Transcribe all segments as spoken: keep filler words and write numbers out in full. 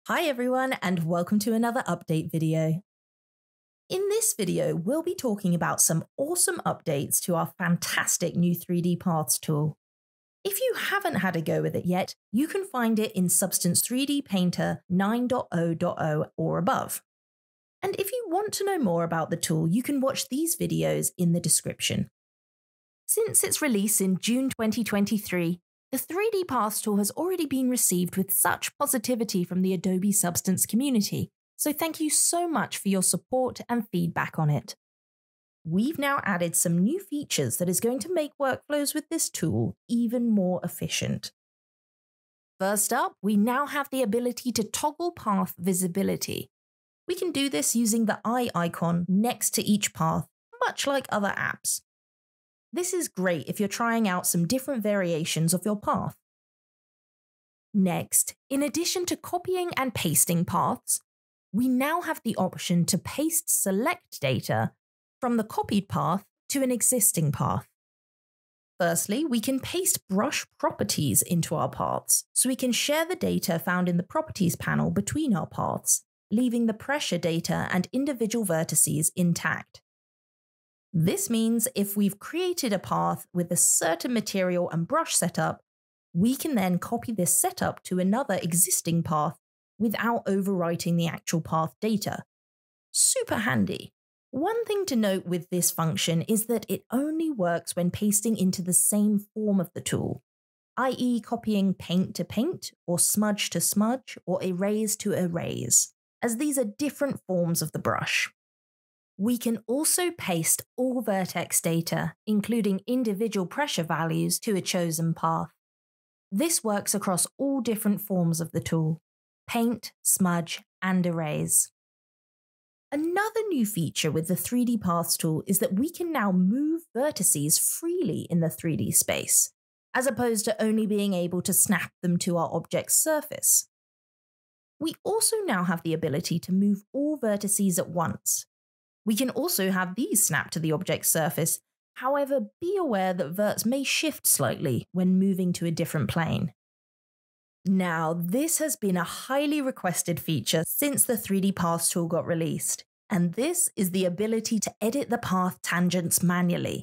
Hi everyone, and welcome to another update video. In this video, we'll be talking about some awesome updates to our fantastic new three D Paths tool. If you haven't had a go with it yet, you can find it in Substance three D Painter nine point oh point oh or above. And if you want to know more about the tool, you can watch these videos in the description. Since its release in June twenty twenty-three, the three D Paths tool has already been received with such positivity from the Adobe Substance community, so thank you so much for your support and feedback on it. We've now added some new features that is going to make workflows with this tool even more efficient. First up, we now have the ability to toggle path visibility. We can do this using the eye icon next to each path, much like other apps. This is great if you're trying out some different variations of your path. Next, in addition to copying and pasting paths, we now have the option to paste select data from the copied path to an existing path. Firstly, we can paste brush properties into our paths, so we can share the data found in the properties panel between our paths, leaving the pressure data and individual vertices intact. This means if we've created a path with a certain material and brush setup, we can then copy this setup to another existing path without overwriting the actual path data. Super handy. One thing to note with this function is that it only works when pasting into the same form of the tool, that is copying paint to paint, or smudge to smudge, or erase to erase, as these are different forms of the brush. We can also paste all vertex data, including individual pressure values, to a chosen path. This works across all different forms of the tool: paint, smudge, and erase. Another new feature with the three D Paths tool is that we can now move vertices freely in the three D space, as opposed to only being able to snap them to our object's surface. We also now have the ability to move all vertices at once. We can also have these snap to the object's surface, however, be aware that verts may shift slightly when moving to a different plane. Now, this has been a highly requested feature since the three D Paths tool got released, and this is the ability to edit the path tangents manually.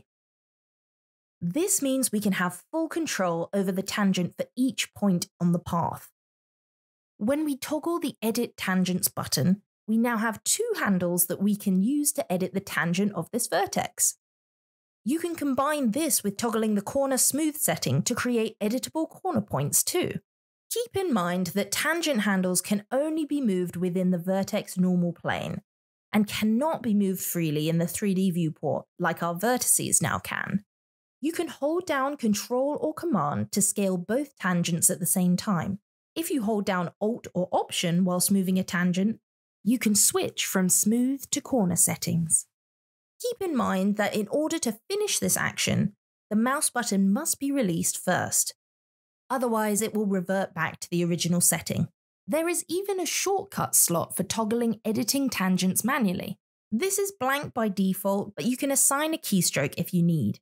This means we can have full control over the tangent for each point on the path. When we toggle the Edit Tangents button, we now have two handles that we can use to edit the tangent of this vertex. You can combine this with toggling the corner smooth setting to create editable corner points too. Keep in mind that tangent handles can only be moved within the vertex normal plane, and cannot be moved freely in the three D viewport like our vertices now can. You can hold down Control or Command to scale both tangents at the same time. If you hold down Alt or Option whilst moving a tangent, you can switch from smooth to corner settings. Keep in mind that in order to finish this action, the mouse button must be released first. Otherwise, it will revert back to the original setting. There is even a shortcut slot for toggling editing tangents manually. This is blank by default, but you can assign a keystroke if you need.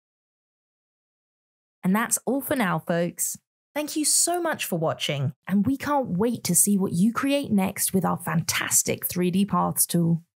And that's all for now, folks. Thank you so much for watching, and we can't wait to see what you create next with our fantastic three D Paths tool.